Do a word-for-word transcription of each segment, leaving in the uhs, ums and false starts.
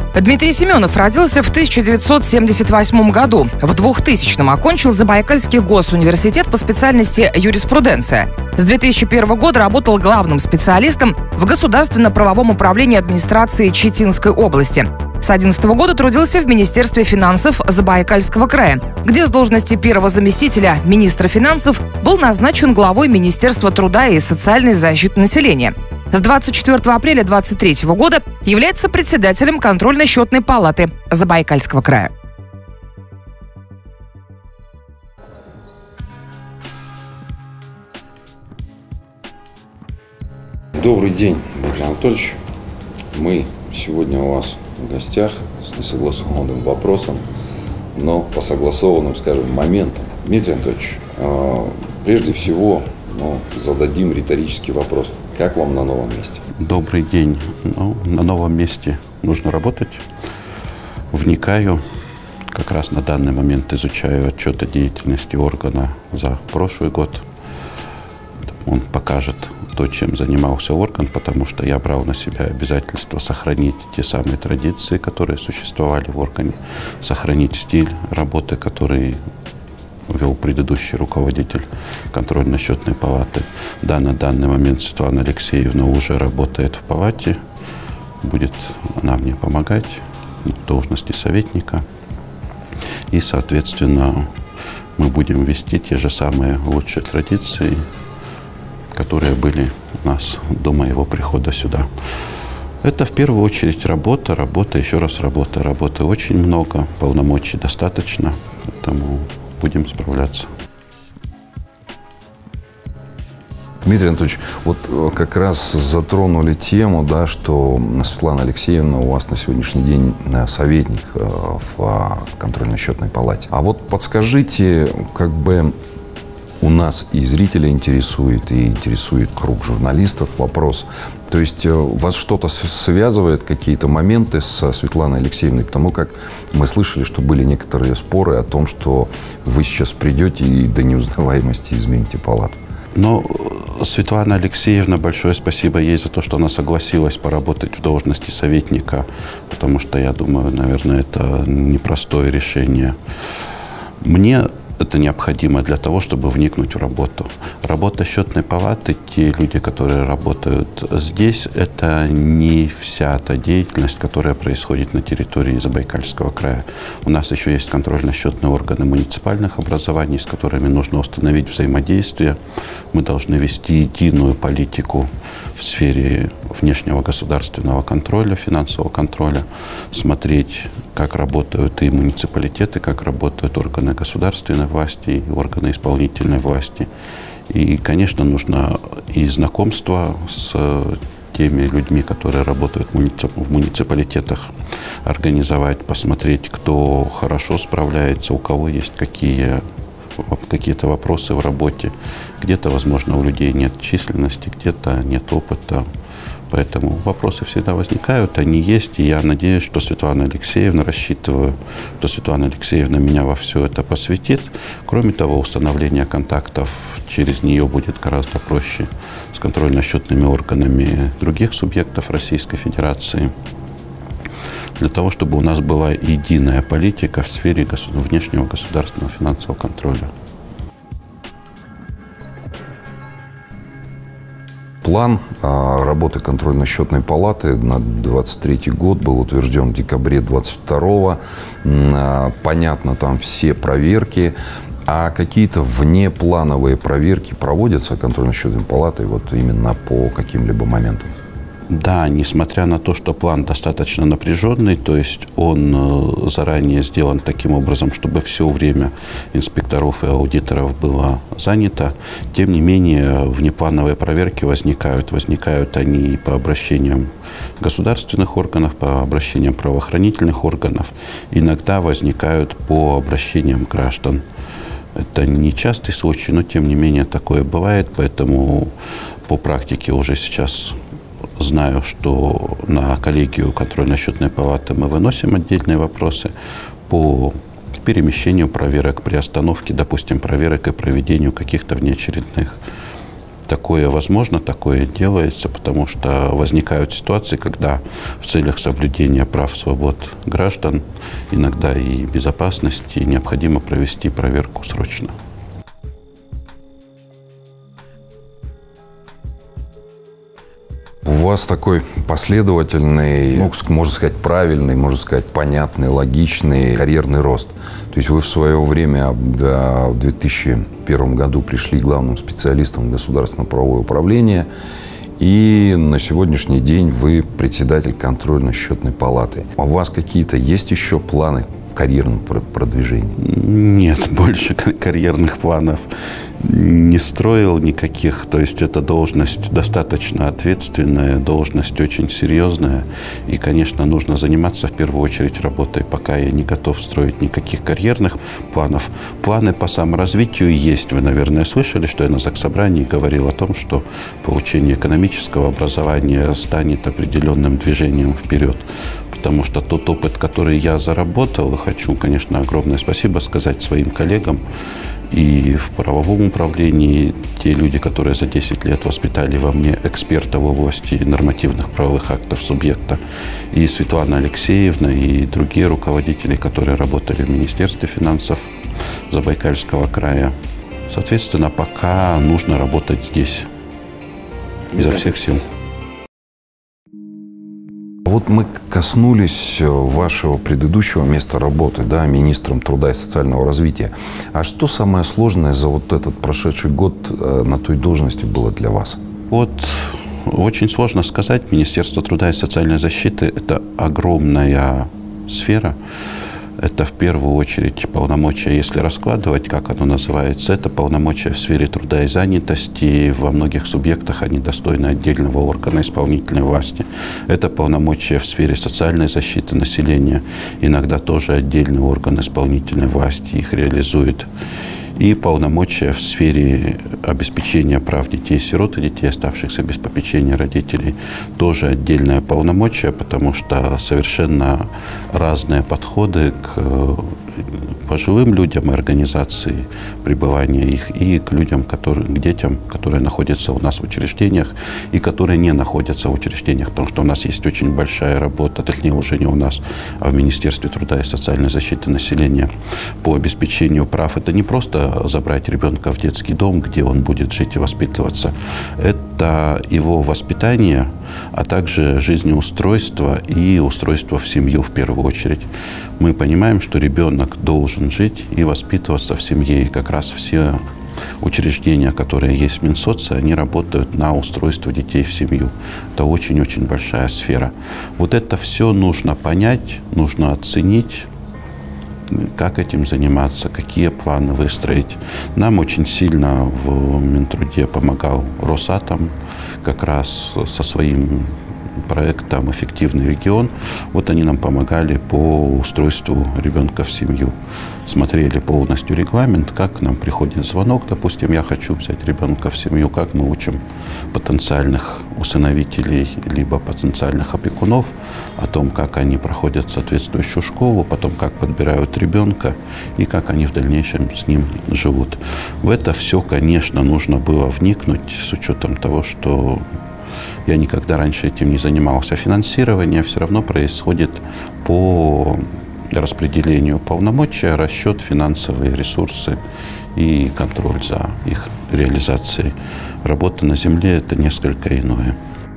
Дмитрий Семенов родился в тысяча девятьсот семьдесят восьмом году. В двухтысячном окончил Забайкальский госуниверситет по специальности юриспруденция. С две тысячи первого года работал главным специалистом в Государственно-правовом управлении администрации Читинской области. С две тысячи одиннадцатого года трудился в Министерстве финансов Забайкальского края, где с должности первого заместителя министра финансов был назначен главой Министерства труда и социальной защиты населения. С двадцать четвёртого апреля две тысячи двадцать третьего года является председателем контрольно-счетной палаты Забайкальского края. Добрый день, Дмитрий Анатольевич. Мы сегодня у вас в гостях с несогласованным вопросом, но по согласованным, скажем, моментам. Дмитрий Анатольевич, прежде всего ну, зададим риторический вопрос. Как вам на новом месте? Добрый день. Ну, на новом месте нужно работать. Вникаю. Как раз на данный момент изучаю отчет о деятельности органа за прошлый год. Он покажет то, чем занимался орган, потому что я брал на себя обязательство сохранить те самые традиции, которые существовали в органе, сохранить стиль работы, который вел предыдущий руководитель контрольно-счетной палаты. Да, на данный момент Светлана Алексеевна уже работает в палате. Будет она мне помогать в должности советника. И, соответственно, мы будем вести те же самые лучшие традиции, которые были у нас до моего прихода сюда. Это в первую очередь работа, работа, еще раз работа. Работы очень много, полномочий достаточно, поэтому будем справляться. Дмитрий Анатольевич, вот как раз затронули тему, да, что Светлана Алексеевна у вас на сегодняшний день советник в контрольно-счетной палате. А вот подскажите, как бы у нас и зрителей интересует, и интересует круг журналистов вопрос. То есть вас что-то связывает, какие-то моменты со Светланой Алексеевной? Потому как мы слышали, что были некоторые споры о том, что вы сейчас придете и до неузнаваемости измените палату. Но Светлана Алексеевна, большое спасибо ей за то, что она согласилась поработать в должности советника, потому что, я думаю, наверное, это непростое решение. Мне это необходимо для того, чтобы вникнуть в работу. Работа счетной палаты, те люди, которые работают здесь, это не вся та деятельность, которая происходит на территории Забайкальского края. У нас еще есть контрольно-счетные органы муниципальных образований, с которыми нужно установить взаимодействие. Мы должны вести единую политику в сфере внешнего государственного контроля, финансового контроля, смотреть, как работают и муниципалитеты, как работают органы государственной власти, и органы исполнительной власти. И, конечно, нужно и знакомство с теми людьми, которые работают в муниципалитетах, организовать, посмотреть, кто хорошо справляется, у кого есть какие какие-то вопросы в работе. Где-то, возможно, у людей нет численности, где-то нет опыта. Поэтому вопросы всегда возникают, они есть. И я надеюсь, что Светлана Алексеевна, рассчитываю, что Светлана Алексеевна меня во все это посвятит. Кроме того, установление контактов через нее будет гораздо проще с контрольно-счетными органами других субъектов Российской Федерации, для того, чтобы у нас была единая политика в сфере внешнего государственного финансового контроля. План работы контрольно-счетной палаты на двадцать третий год был утвержден в декабре двадцать второго. Понятно, там все проверки. А какие-то внеплановые проверки проводятся контрольно-счетной палатой вот именно по каким-либо моментам? Да, несмотря на то, что план достаточно напряженный, то есть он заранее сделан таким образом, чтобы все время инспекторов и аудиторов было занято, тем не менее внеплановые проверки возникают. Возникают они по обращениям государственных органов, по обращениям правоохранительных органов, иногда возникают по обращениям граждан. Это не частый случай, но тем не менее такое бывает, поэтому по практике уже сейчас знаю, что на коллегию контрольно-счетной палаты мы выносим отдельные вопросы по перемещению проверок, при остановке, допустим, проверок и проведению каких-то внеочередных такое возможно, такое делается, потому что возникают ситуации, когда в целях соблюдения прав, свобод граждан, иногда и безопасности, необходимо провести проверку срочно. У вас такой последовательный, ну, можно сказать, правильный, можно сказать, понятный, логичный карьерный рост. То есть вы в свое время, в две тысячи первом году, пришли главным специалистом государственного правового управления, и на сегодняшний день вы председатель контрольно-счетной палаты. У вас какие-то есть еще планы в карьерном продвижении? Нет, больше карьерных планов не строил никаких. То есть эта должность достаточно ответственная, должность очень серьезная. И, конечно, нужно заниматься в первую очередь работой. Пока я не готов строить никаких карьерных планов. Планы по саморазвитию есть. Вы, наверное, слышали, что я на Заксобрании говорил о том, что получение экономического образования станет определенным движением вперед. Потому что тот опыт, который я заработал, хочу, конечно, огромное спасибо сказать своим коллегам и в правовом управлении, те люди, которые за десять лет воспитали во мне эксперта в области нормативных правовых актов субъекта, и Светлана Алексеевна, и другие руководители, которые работали в Министерстве финансов Забайкальского края. Соответственно, пока нужно работать здесь изо всех сил. Вот мы коснулись вашего предыдущего места работы, да, министром труда и социального развития. А что самое сложное за вот этот прошедший год на той должности было для вас? Вот очень сложно сказать. Министерство труда и социальной защиты – это огромная сфера. Это в первую очередь полномочия, если раскладывать, как оно называется, это полномочия в сфере труда и занятости. Во многих субъектах они достойны отдельного органа исполнительной власти. Это полномочия в сфере социальной защиты населения. Иногда тоже отдельный орган исполнительной власти их реализует. И полномочия в сфере обеспечения прав детей-сирот и детей, оставшихся без попечения родителей, тоже отдельное полномочие, потому что совершенно разные подходы к пожилым людям и организации пребывания их, и к людям, которые, к детям, которые находятся у нас в учреждениях и которые не находятся в учреждениях, потому что у нас есть очень большая работа, точнее уже не у нас, а в Министерстве труда и социальной защиты населения по обеспечению прав. Это не просто забрать ребенка в детский дом, где он будет жить и воспитываться. Это его воспитание, а также жизнеустройство и устройство в семью в первую очередь. Мы понимаем, что ребенок должен жить и воспитываться в семье. И как раз все учреждения, которые есть в Минсоце, они работают на устройство детей в семью. Это очень-очень большая сфера. Вот это все нужно понять, нужно оценить, как этим заниматься, какие планы выстроить. Нам очень сильно в Минтруде помогал Росатом, как раз со своим проектом «Эффективный регион». Вот они нам помогали по устройству ребенка в семью. Смотрели полностью регламент, как нам приходит звонок, допустим, я хочу взять ребенка в семью, как мы учим потенциальных усыновителей либо потенциальных опекунов о том, как они проходят соответствующую школу, потом как подбирают ребенка и как они в дальнейшем с ним живут. В это все, конечно, нужно было вникнуть с учетом того, что я никогда раньше этим не занимался. Финансирование все равно происходит по распределению полномочий, расчет, финансовые ресурсы и контроль за их реализацией. Работа на земле – это несколько иное.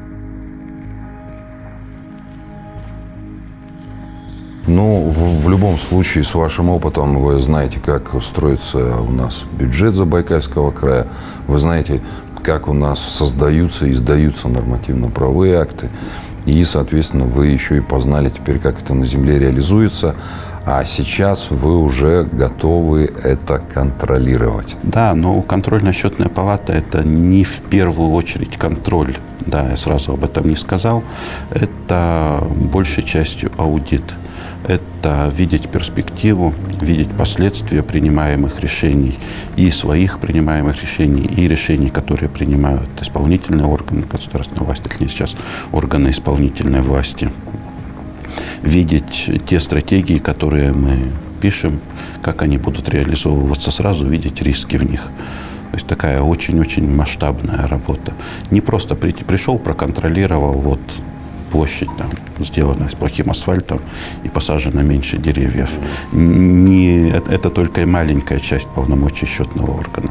Ну, в, в любом случае, с вашим опытом, вы знаете, как строится у нас бюджет Забайкальского края, вы знаете, как у нас создаются и издаются нормативно-правовые акты. И, соответственно, вы еще и познали теперь, как это на земле реализуется. А сейчас вы уже готовы это контролировать. Да, но контрольно-счетная палата – это не в первую очередь контроль. Да, я сразу об этом не сказал. Это большей частью аудит. Это видеть перспективу, видеть последствия принимаемых решений, и своих принимаемых решений, и решений, которые принимают исполнительные органы государственной власти, точнее сейчас органы исполнительной власти. Видеть те стратегии, которые мы пишем, как они будут реализовываться, сразу видеть риски в них. То есть такая очень-очень масштабная работа. Не просто при, пришел, проконтролировал, вот площадь там сделана с плохим асфальтом и посажено меньше деревьев. Не, это только маленькая часть полномочий счетного органа.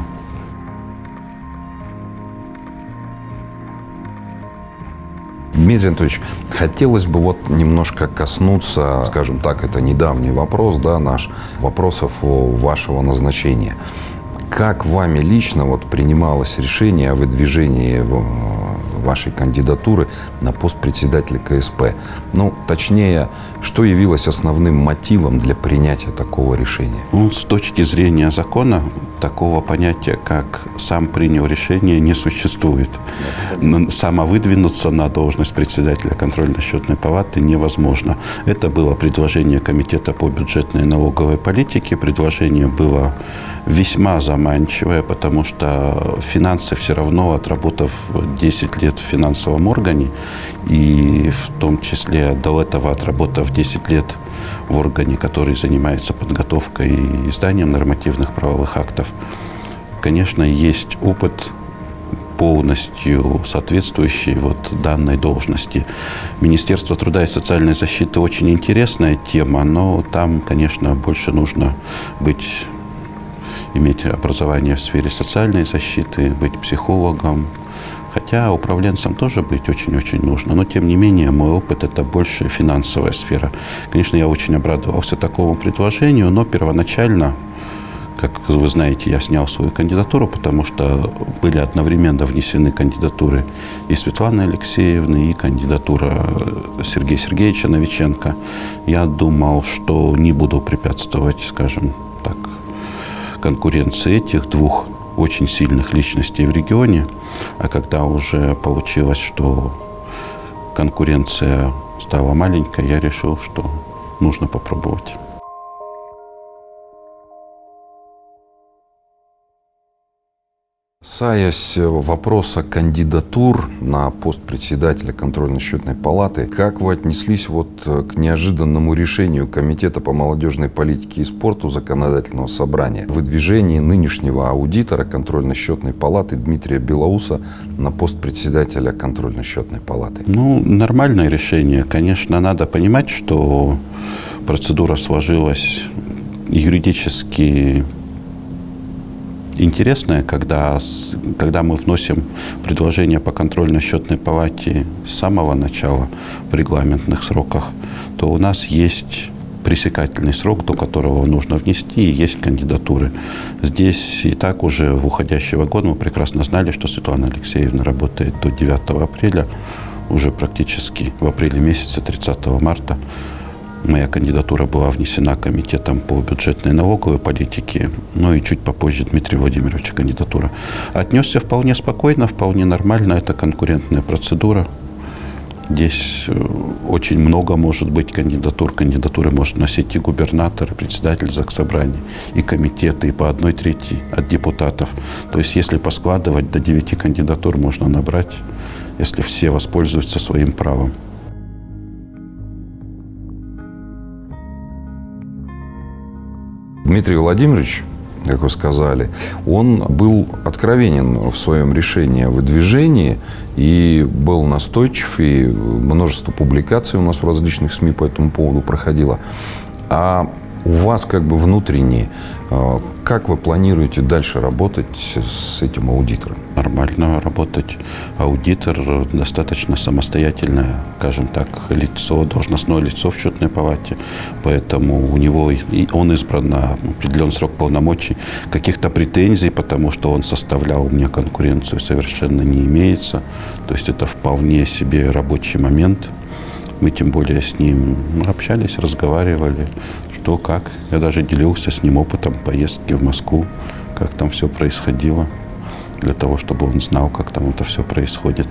Дмитрий Анатольевич, хотелось бы вот немножко коснуться, скажем так, это недавний вопрос, да, наш, вопросов вашего назначения. Как вами лично вот принималось решение о выдвижении вашей кандидатуры на пост председателя ка эс пэ? Ну, точнее, что явилось основным мотивом для принятия такого решения? Ну, с точки зрения закона, такого понятия, как «сам принял решение», не существует. Самовыдвинуться на должность председателя контрольно-счетной палаты невозможно. Это было предложение Комитета по бюджетной и налоговой политике. Предложение было весьма заманчивое, потому что финансы все равно, отработав десять лет в финансовом органе, и в том числе до этого отработав десять лет в органе, который занимается подготовкой и изданием нормативных правовых актов, конечно, есть опыт, полностью соответствующий вот данной должности. Министерство труда и социальной защиты очень интересная тема, но там, конечно, больше нужно быть, иметь образование в сфере социальной защиты, быть психологом. Хотя управленцем тоже быть очень-очень нужно. Но, тем не менее, мой опыт – это больше финансовая сфера. Конечно, я очень обрадовался такому предложению, но первоначально, как вы знаете, я снял свою кандидатуру, потому что были одновременно внесены кандидатуры и Светланы Алексеевны, и кандидатура Сергея Сергеевича Новиченко. Я думал, что не буду препятствовать, скажем так, конкуренции этих двух очень сильных личностей в регионе. А когда уже получилось, что конкуренция стала маленькой, я решил, что нужно попробовать. Касаясь вопроса кандидатур на пост председателя контрольно-счетной палаты, как вы отнеслись вот к неожиданному решению Комитета по молодежной политике и спорту Законодательного собрания в выдвижении нынешнего аудитора контрольно-счетной палаты Дмитрия Белоуса на пост председателя контрольно-счетной палаты? Ну, нормальное решение. Конечно, надо понимать, что процедура сложилась юридически интересное, когда, когда мы вносим предложение по контрольно-счетной палате с самого начала в регламентных сроках, то у нас есть пресекательный срок, до которого нужно внести, и есть кандидатуры. Здесь и так уже в уходящий вагон мы прекрасно знали, что Светлана Алексеевна работает до девятого апреля, уже практически в апреле месяце, тридцатого марта. Моя кандидатура была внесена Комитетом по бюджетной и налоговой политике, ну и чуть попозже Дмитрия Владимировича кандидатура. Отнесся вполне спокойно, вполне нормально. Это конкурентная процедура. Здесь очень много может быть кандидатур. Кандидатуры может носить и губернатор, и председатель Заксобрания, и комитеты, и по одной трети от депутатов. То есть, если поскладывать, до девяти кандидатур можно набрать, если все воспользуются своим правом. Дмитрий Владимирович, как вы сказали, он был откровенен в своем решении о выдвижении и был настойчив, и множество публикаций у нас в различных СМИ по этому поводу проходило. А у вас как бы внутренне, как вы планируете дальше работать с этим аудитором? Нормально работать. Аудитор достаточно самостоятельное, скажем так, лицо, должностное лицо в счетной палате. Поэтому у него, и он избран на определенный срок полномочий. Каких-то претензий, потому что он составлял мне конкуренцию, совершенно не имеется. То есть это вполне себе рабочий момент. Мы тем более с ним общались, разговаривали, что, как. Я даже делился с ним опытом поездки в Москву, как там все происходило, для того, чтобы он знал, как там это все происходит.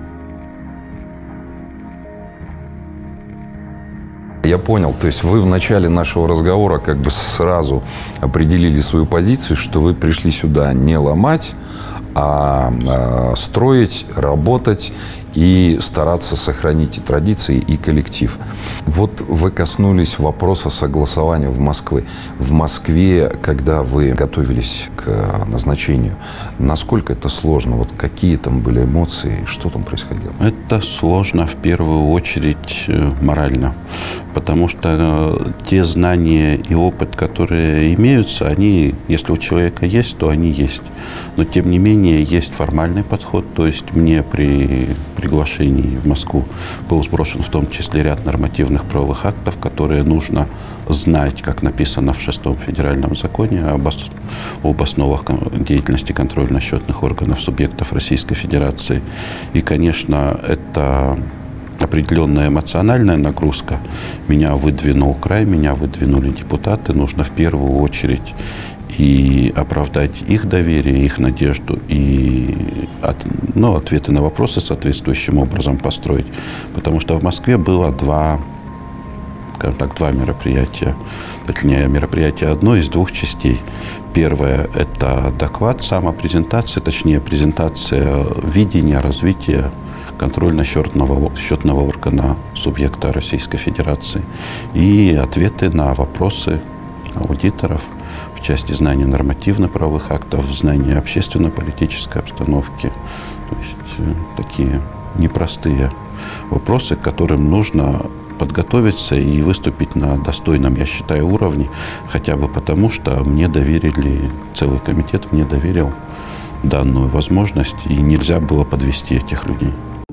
Я понял. То есть вы в начале нашего разговора как бы сразу определили свою позицию, что вы пришли сюда не ломать, а, а строить, работать и стараться сохранить и традиции, и коллектив. Вот вы коснулись вопроса согласования в Москве. В Москве, когда вы готовились к назначению, насколько это сложно? Вот какие там были эмоции, что там происходило? Это сложно в первую очередь морально, потому что те знания и опыт, которые имеются, они, если у человека есть, то они есть. Но, тем не менее, есть формальный подход, то есть мне при приглашении в Москву был сброшен в том числе ряд нормативных правовых актов, которые нужно знать, как написано в шестом федеральном законе об, ос об основах деятельности контрольно-счетных органов субъектов Российской Федерации. И, конечно, это определенная эмоциональная нагрузка. Меня выдвинул край, меня выдвинули депутаты. Нужно в первую очередь и оправдать их доверие, их надежду, и от, ну, ответы на вопросы соответствующим образом построить. Потому что в Москве было два, скажем так, два мероприятия. Точнее, мероприятие одно из двух частей. Первое – это доклад, самопрезентация, точнее, презентация видения, развития контрольно-счетного счетного органа субъекта Российской Федерации и ответы на вопросы аудиторов в части знания нормативно-правовых актов, знания общественно-политической обстановки. То есть такие непростые вопросы, к которым нужно подготовиться и выступить на достойном, я считаю, уровне, хотя бы потому, что мне доверили, целый комитет мне доверил данную возможность, и нельзя было подвести этих людей.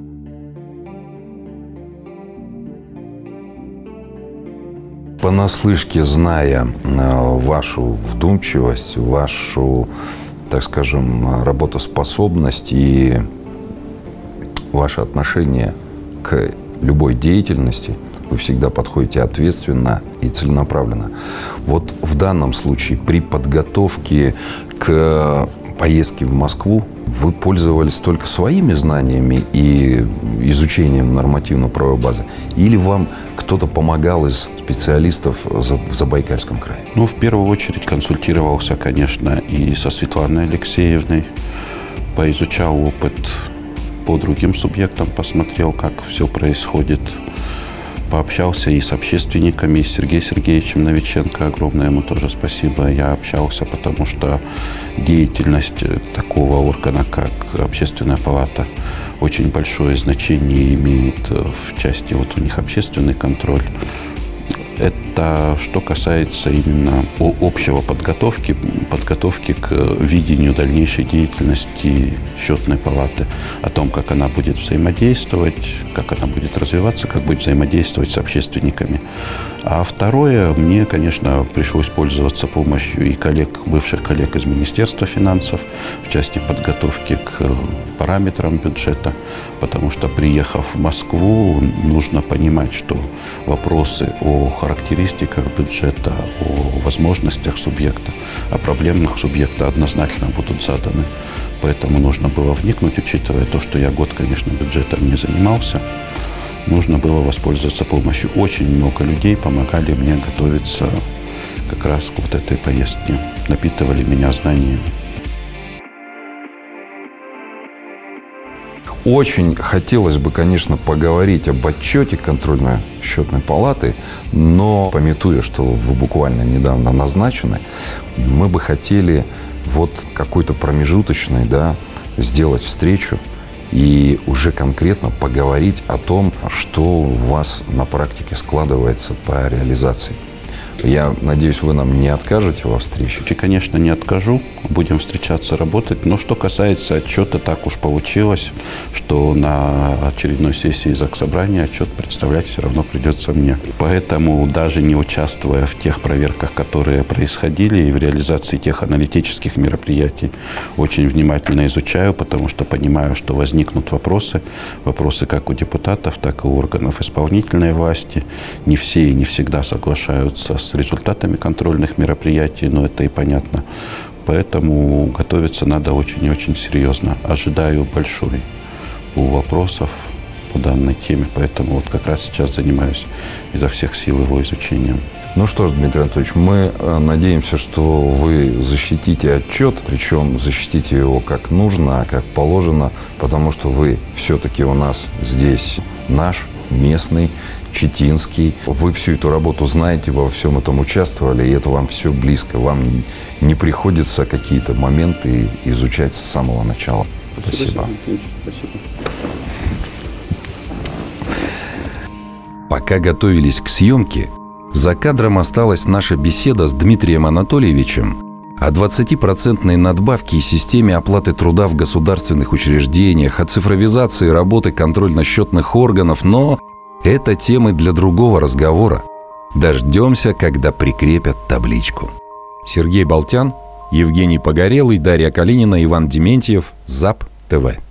Понаслышке, зная вашу вдумчивость, вашу, так скажем, работоспособность и ваше отношение к любой деятельности, вы всегда подходите ответственно и целенаправленно. Вот в данном случае при подготовке к поездке в Москву вы пользовались только своими знаниями и изучением нормативно-правовой базы? Или вам кто-то помогал из специалистов в Забайкальском крае? Ну, в первую очередь консультировался, конечно, и со Светланой Алексеевной. Поизучал опыт по другим субъектам, посмотрел, как все происходит. Пообщался и с общественниками, и с Сергеем Сергеевичем Новиченко. Огромное ему тоже спасибо. Я общался, потому что деятельность такого органа, как Общественная палата, очень большое значение имеет в части, вот у них общественный контроль. Это что касается именно общего подготовки, подготовки к видению дальнейшей деятельности счетной палаты, о том, как она будет взаимодействовать, как она будет развиваться, как будет взаимодействовать с общественниками. А второе, мне, конечно, пришлось пользоваться помощью и коллег, бывших коллег из Министерства финансов в части подготовки к параметрам бюджета, потому что, приехав в Москву, нужно понимать, что вопросы о характеристиках бюджета, о возможностях субъекта, о проблемах субъекта однозначно будут заданы. Поэтому нужно было вникнуть, учитывая то, что я год, конечно, бюджетом не занимался. Нужно было воспользоваться помощью. Очень много людей помогали мне готовиться как раз к вот этой поездке, напитывали меня знаниями. Очень хотелось бы, конечно, поговорить об отчете контрольно-счетной палаты, но, памятуя, что вы буквально недавно назначены, мы бы хотели вот какой-то промежуточный, да, сделать встречу и уже конкретно поговорить о том, что у вас на практике складывается по реализации. Я надеюсь, вы нам не откажете во встрече? И, конечно, не откажу. Будем встречаться, работать. Но что касается отчета, так уж получилось, что на очередной сессии Заксобрания отчет представлять все равно придется мне. Поэтому, даже не участвуя в тех проверках, которые происходили, и в реализации тех аналитических мероприятий, очень внимательно изучаю, потому что понимаю, что возникнут вопросы. Вопросы как у депутатов, так и у органов исполнительной власти. Не все и не всегда соглашаются с с результатами контрольных мероприятий, но это и понятно. Поэтому готовиться надо очень и очень серьезно. Ожидаю большой пул вопросов, по данной теме. Поэтому вот как раз сейчас занимаюсь изо всех сил его изучением. Ну что ж, Дмитрий Анатольевич, мы надеемся, что вы защитите отчет, причем защитите его как нужно, как положено, потому что вы все-таки у нас здесь наш, местный, читинский. Вы всю эту работу знаете, во всем этом участвовали, и это вам все близко. Вам не приходится какие-то моменты изучать с самого начала. Спасибо. Спасибо. Пока готовились к съемке, за кадром осталась наша беседа с Дмитрием Анатольевичем о двадцатипроцентной надбавке и системе оплаты труда в государственных учреждениях, о цифровизации работы контрольно-счетных органов, но это темы для другого разговора. Дождемся, когда прикрепят табличку. Сергей Болтян, Евгений Погорелый, Дарья Калинина, Иван Дементьев, ЗАП ТВ.